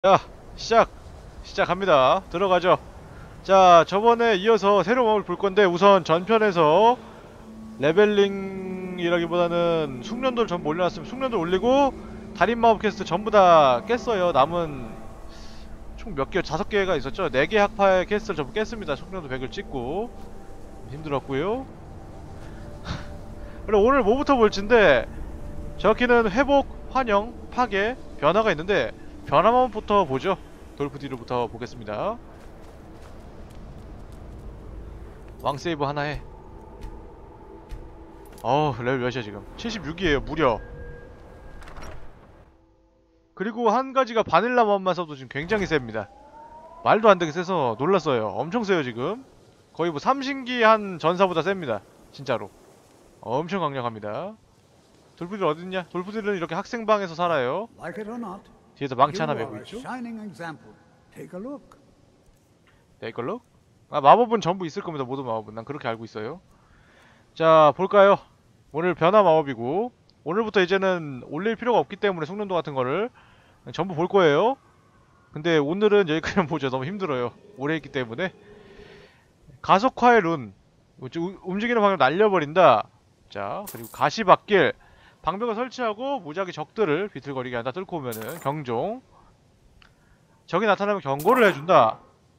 자, 시작합니다. 들어가죠. 자, 저번에 이어서 새로운 맵을 볼 건데, 우선 전편에서 레벨링이라기보다는 숙련도를 전부 올려놨으면 숙련도 올리고, 달인마법 퀘스트 전부 다 깼어요. 남은 총 몇 개, 5개가 있었죠. 4개 학파의 퀘스트를 전부 깼습니다. 숙련도 100을 찍고. 힘들었고요. 그리고 오늘 뭐부터 볼진데, 저기는 회복, 환영, 파괴, 변화가 있는데, 변화만부터 보죠. 돌프디로부터 보겠습니다. 왕세이브 하나 해. 레벨 몇이야 지금? 76이에요 무려. 그리고 한 가지가 바닐라 맘만 써도 지금 굉장히 셉니다. 말도 안 되게 세서 놀랐어요. 엄청 세요 지금. 거의 뭐 삼신기 한 전사보다 셉니다 진짜로. 엄청 강력합니다. 돌프딜 어딨냐? 돌프딜은 이렇게 학생방에서 살아요. Like it or not, 뒤에서 망치 하나 you 메고 are a 있죠? shining example. Take a look. 네, 이걸로? 아, 마법은 전부 있을 겁니다. 모든 마법은. 난 그렇게 알고 있어요. 자, 볼까요? 오늘 변화 마법이고, 오늘부터 이제는 올릴 필요가 없기 때문에 숙련도 같은 거를 전부 볼 거예요. 근데 오늘은 여기까지만 보죠. 너무 힘들어요. 오래 했기 때문에. 가속화의 룬. 움직이는 방향을 날려버린다. 자, 그리고 가시밭길. 방벽을 설치하고 무작위 적들을 비틀거리게 한다. 뚫고 오면은 경종. 적이 나타나면 경고를 해준다.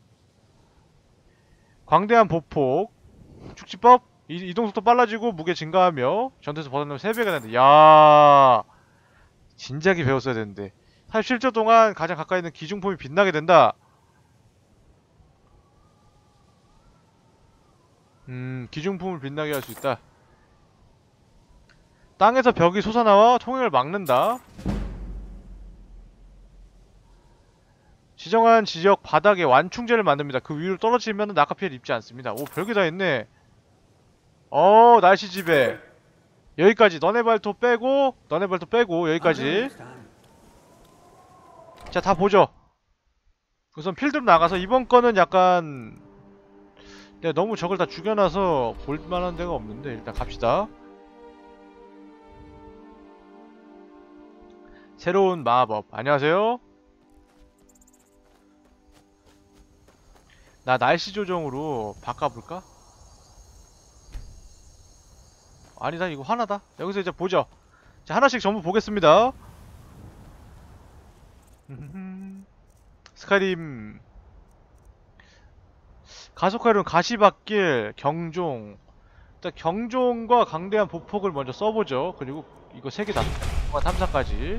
광대한 보폭. 축지법. 이동속도 빨라지고 무게 증가하며 전투에서 벗어나면 3배가 된다. 야, 진작에 배웠어야 되는데. 47초 동안 가장 가까이 있는 기중품이 빛나게 된다. 기중품을 빛나게 할 수 있다. 땅에서 벽이 솟아나와 통행을 막는다. 지정한 지역 바닥에 완충제를 만듭니다. 그 위로 떨어지면 낙하 피해를 입지 않습니다. 오, 별게 다 있네. 날씨 지배. 여기까지. 너네 발톱 빼고 Until 여기까지. next time. 자, 다 보죠. 우선 필드로 나가서 이번 거는 약간 내가 너무 적을 다 죽여놔서 볼만한 데가 없는데 일단 갑시다. 새로운 마법. 안녕하세요. 나 날씨 조정으로 바꿔볼까? 아니다, 이거 하나다. 여기서 이제 보죠. 자, 하나씩 전부 보겠습니다. 스카림. 가속화로는 가시밭길, 경종. 일단 경종과 강대한 보폭을 먼저 써보죠. 그리고 이거 3개 다. 탐사까지.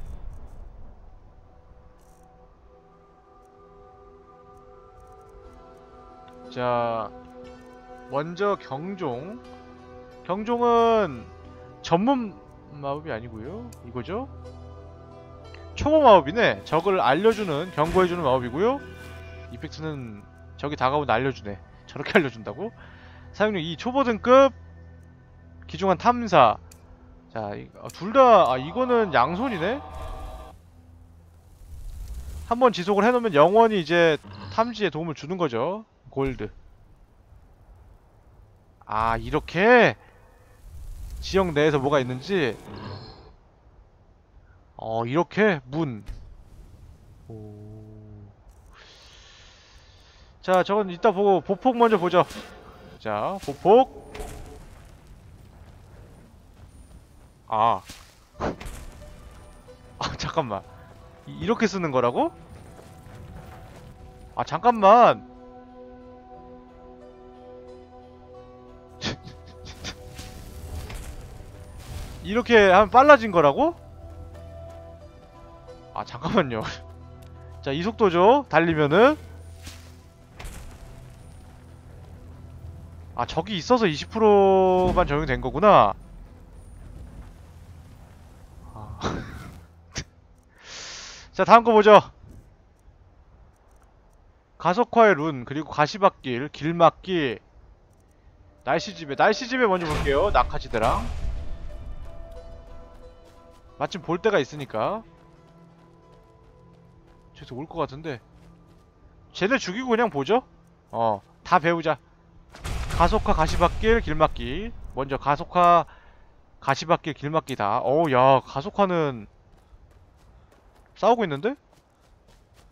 자, 먼저 경종. 경종은 전문 마법이 아니고요. 이거죠? 초보 마법이네. 적을 알려주는, 경고해주는 마법이고요. 이펙트는 적이 다가오면 알려주네. 저렇게 알려준다고? 사용력 2. 초보 등급 기중한 탐사. 자, 둘 다, 이거는 양손이네? 한번 지속을 해놓으면 영원히 이제 탐지에 도움을 주는 거죠. 골드. 이렇게 지역 내에서 뭐가 있는지. 이렇게 문. 오. 자, 저건 이따 보고 보폭 먼저 보죠. 자, 보폭. 잠깐만. 이렇게 쓰는 거라고? 잠깐만. 이렇게 하면 빨라진 거라고? 잠깐만요. 자, 이 속도죠. 달리면은. 적이 있어서 20%만 적용된 거구나. 자, 다음 거 보죠. 가속화의 룬, 그리고 가시밭길, 길막기, 날씨지배. 날씨지배 먼저 볼게요. 낙하지대랑. 마침 볼 때가 있으니까. 저기서 올 것 같은데. 쟤네 죽이고 그냥 보죠? 다 배우자. 가속화, 가시밭길, 길막기. 먼저 가속화, 가시밭길, 길막기다. 야, 가속화는 싸우고 있는데?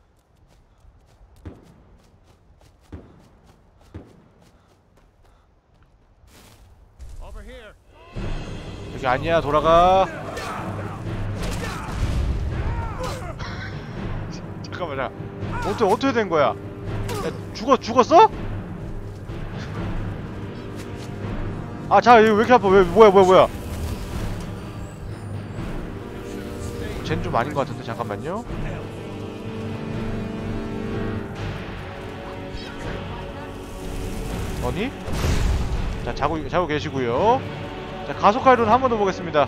여기 아니야. 돌아가. 잠깐만. 어떻게 된 거야? 야, 죽었어? 아, 자, 이거 왜 이렇게 아파? 뭐야? 쟤는 좀 아닌 것 같은데, 잠깐만요. 어니? 자, 자고 계시고요. 자, 가속하이론 한 번 더 보겠습니다.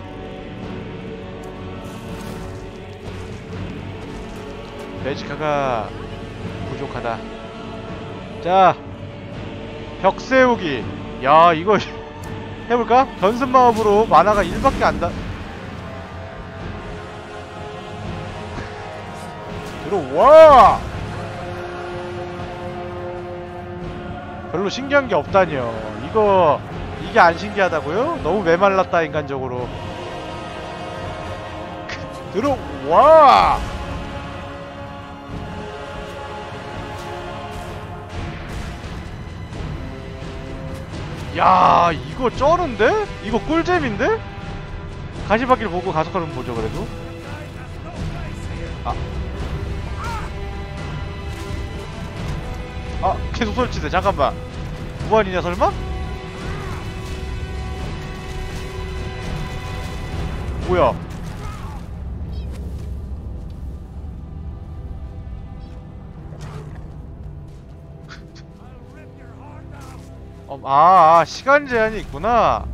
매지카가 부족하다. 자, 벽 세우기. 야, 이거 해볼까? 변습 마법으로 만화가 1밖에 안 다. 들어와! 별로 신기한 게 없다니요. 이게 안 신기하다고요? 너무 메말랐다, 인간적으로. 들어와! 야, 이거 쩌는데? 이거 꿀잼인데? 가시밭길 보고 가속하면 보죠, 그래도. 계속 설치돼. 잠깐만. 무한이냐, 설마? 뭐야? 시간 제한이 있구나.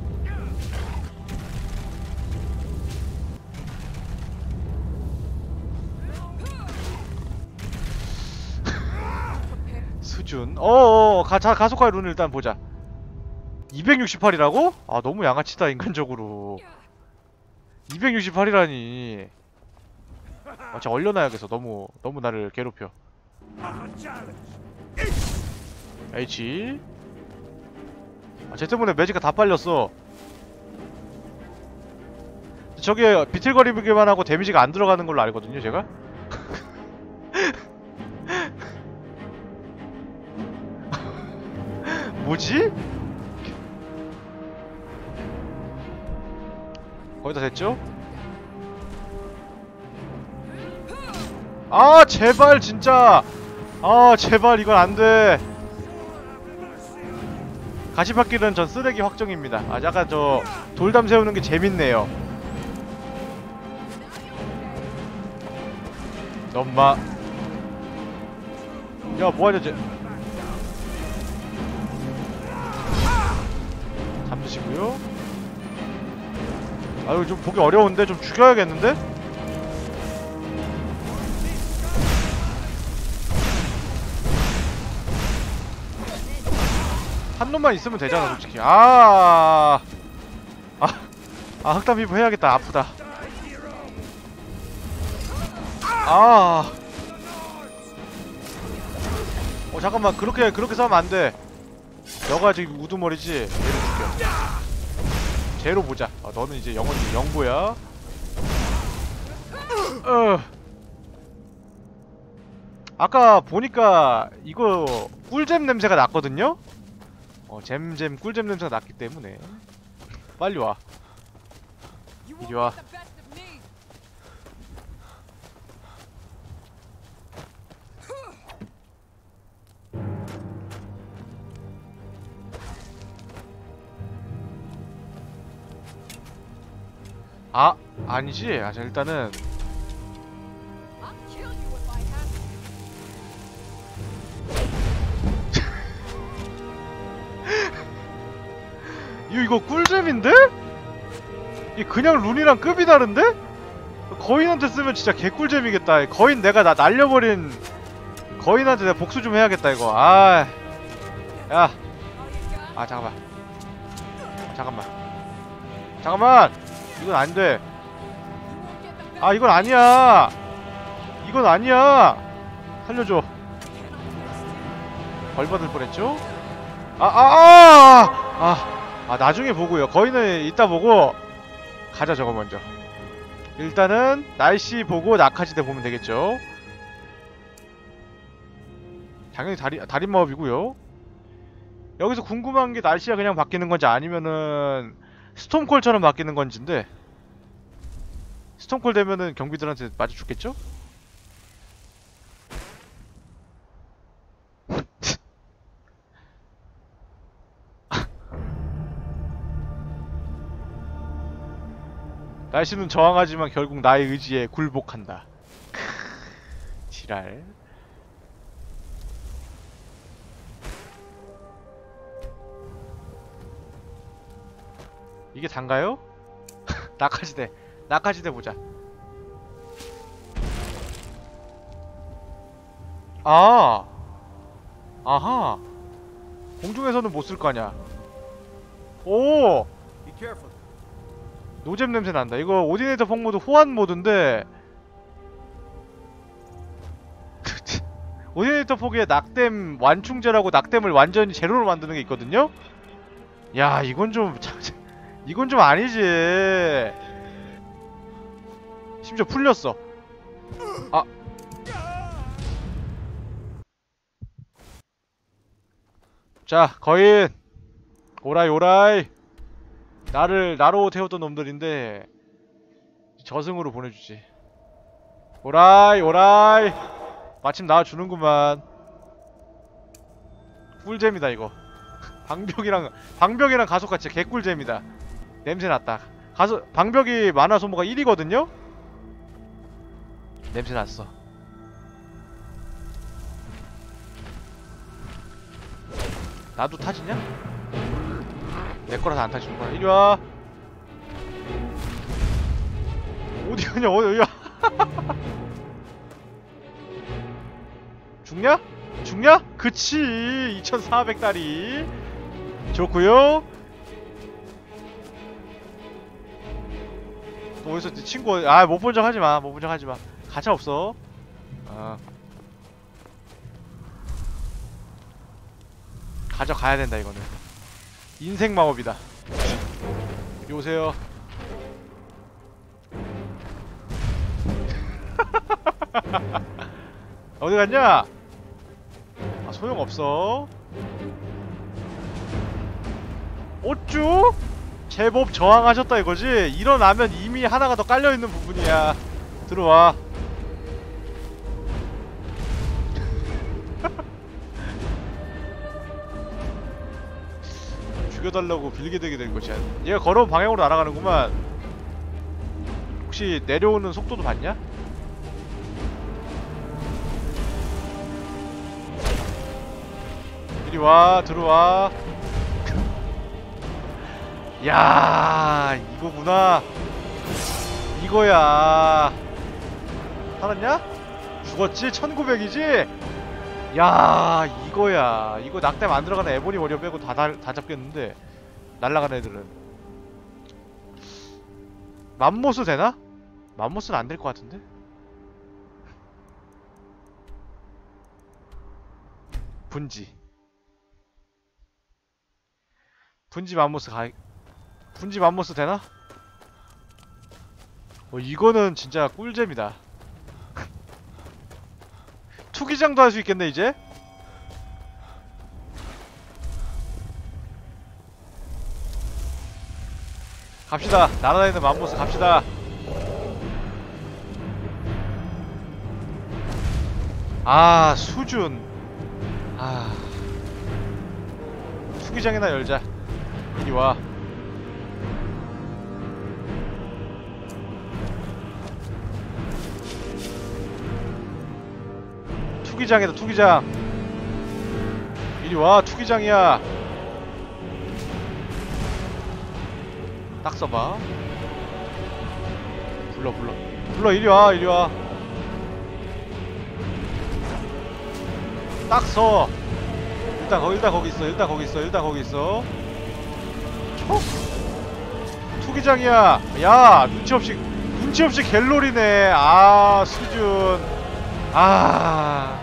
수준. 가속화의 룬을 일단 보자. 268이라고? 아, 너무 양아치다, 인간적으로. 268이라니. 진짜 얼려놔야겠어. 너무 나를 괴롭혀. H. 쟤 때문에 매지가 다 빨렸어. 저게 비틀거리기만 하고 데미지가 안 들어가는 걸로 알거든요, 제가? 뭐지? 거의 다 됐죠? 제발 진짜. 제발 이건 안돼. 가시밭길은 전 쓰레기 확정입니다. 약간 저 돌담 세우는 게 재밌네요. 엄마. 야, 뭐하냐 쟤. 잠드시고요. 이거 좀 보기 어려운데 좀 죽여야겠는데? 한 놈만 있으면 되잖아, 솔직히. 흑담 피부 해야겠다. 아프다. 잠깐만. 그렇게 싸우면 안 돼. 너가 지금 우두머리지? 얘를 죽여. 쟤로 보자. 너는 이제 영원히 영보야. 아까 보니까 이거 꿀잼 냄새가 났거든요? 잼잼 꿀잼 냄새가 났기 때문에 빨리 와. 이리 와. 아니지? 자, 일단은 이거 꿀잼인데? 이게 그냥 룬이랑 급이 다른데? 거인한테 쓰면 진짜 개꿀잼이겠다. 거인 내가 날려버린 거인한테 내가 복수 좀 해야겠다 이거. 야. 잠깐만. 이건 안 돼. 이건 아니야. 이건 아니야. 살려줘. 벌 받을 뻔했죠? 나중에 보고요. 거인은 이따 보고 가자. 저거 먼저. 일단은 날씨 보고 낙하지대 보면 되겠죠. 당연히 달인 마법이고요. 여기서 궁금한 게 날씨가 그냥 바뀌는 건지 아니면은 스톰콜처럼 바뀌는 건지인데 스톰콜 되면은 경비들한테 맞아 죽겠죠? 날씨는 저항하지만 결국 나의 의지에 굴복한다. 지랄. 이게 단가요? 낙하지대. 낙하지대 보자. 아. 아하. 공중에서는 못 쓸 거 아냐. 오. Be careful. 노잼 냄새 난다. 이거 오디네이터 폭 모드 호환 모드인데 오디네이터 폭에 낙댐 완충제라고 낙댐을 완전히 제로로 만드는 게 있거든요? 야, 이건 좀 이건 좀 아니지. 심지어 풀렸어. 아. 자, 거인. 오라이 오라이. 나로 태웠던 놈들인데 저승으로 보내주지. 오라이 오라이. 마침 나와주는구만. 꿀잼이다 이거. 방벽이랑 가속같이 개꿀잼이다. 냄새났다. 방벽이 만화 소모가 1이거든요? 냄새났어. 나도 타지냐? 내거라서 안 타지는구나. 이리와. 어디가냐 어디야. 죽냐? 죽냐? 그치. 2400달이 좋구요. 또 어디서 친구 못 본 척 하지마. 못 본 척 하지마. 가차 없어. 가져가야 된다 이거는. 인생 마법이다. 이리 오세요. 어디 갔냐? 아, 소용없어. 어쭈? 제법 저항하셨다 이거지? 일어나면 이미 하나가 더 깔려있는 부분이야. 들어와. 죽여달라고 빌게되게 된 것이야. 얘가 걸어온 방향으로 날아가는구만. 혹시 내려오는 속도도 봤냐? 이리와. 들어와. 야, 이거구나. 이거야. 살았냐? 죽었지? 1900이지? 야, 이거야. 이거 낙뎀 안 들어가는 에보니 워리어 빼고 다 잡겠는데. 날라가는 애들은. 맘모스 되나? 맘모스는 안 될 것 같은데? 분지 맘모스 되나? 이거는 진짜 꿀잼이다. 투기장도 할 수 있겠네 이제? 갑시다. 날아다니는 맘모스 갑시다. 아, 수준. 아, 투기장이나 열자. 이리와. 투기장이다 투기장. 이리와. 투기장이야. 딱 써봐. 불러 이리와. 이리와. 딱 서. 일단 거기 있어. 투기장이야. 야, 눈치 없이 갤롤이네. 아, 수준. 아,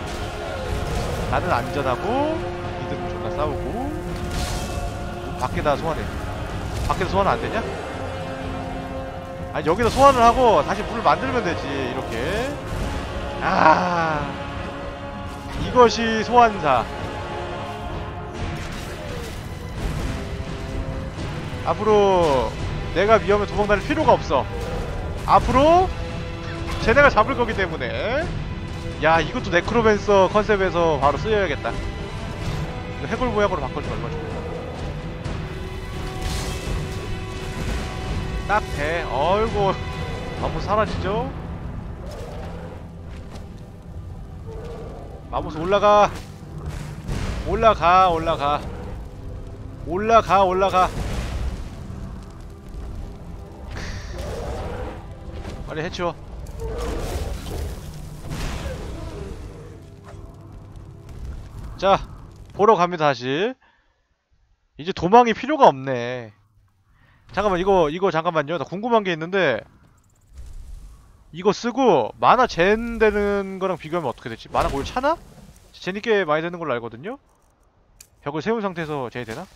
나는 안전하고 니들은 존나 싸우고. 밖에다 소환해. 밖에서 소환 안 되냐? 아니, 여기서 소환을 하고 다시 물을 만들면 되지. 이렇게. 아, 이것이 소환사. 앞으로 내가 위험에 도망다닐 필요가 없어. 앞으로 쟤네가 잡을 거기 때문에. 야, 이것도 네크로맨서 컨셉에서 바로 쓰여야겠다. 이거 해골 모양으로 바꿔주면 얼마나 좋을까. 딱 돼. 어이구, 마모스 사라지죠? 마모스 올라가. 올라가, 올라가. 올라가, 올라가. 빨리 해치워. 자, 보러 갑니다. 다시. 이제 도망이 필요가 없네. 잠깐만, 이거 잠깐만요. 나 궁금한 게 있는데, 이거 쓰고 마나 젠 되는 거랑 비교하면 어떻게 되지? 마나 거의 차나? 젠이 꽤 많이 되는 걸로 알거든요? 벽을 세운 상태에서 젠이 되나?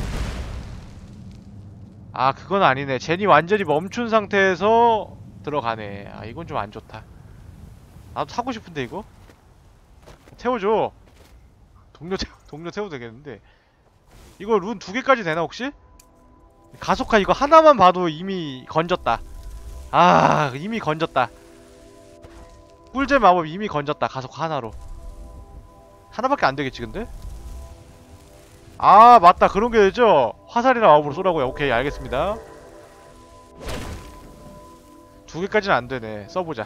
아, 그건 아니네. 젠이 완전히 멈춘 상태에서 들어가네. 아, 이건 좀 안 좋다. 나도 타고 싶은데, 이거? 태워줘. 동료 태워도 되겠는데. 이거 룬 2개까지 되나, 혹시? 가속화 이거 하나만 봐도 이미 건졌다. 아, 이미 건졌다. 꿀잼 마법 이미 건졌다. 가속화 하나로. 하나밖에 안 되겠지, 근데? 아, 맞다. 그런 게 되죠? 화살이나 마법으로 쏘라고요. 오케이, 알겠습니다. 2개까지는 안 되네. 써보자.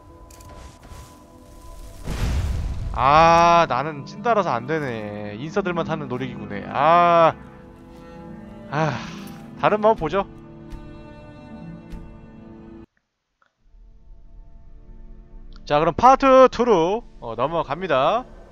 아, 나는 찐따라서 안 되네. 인싸들만 타는 놀이기구네. 다른 마법 보죠. 자, 그럼 파트 2로 넘어갑니다.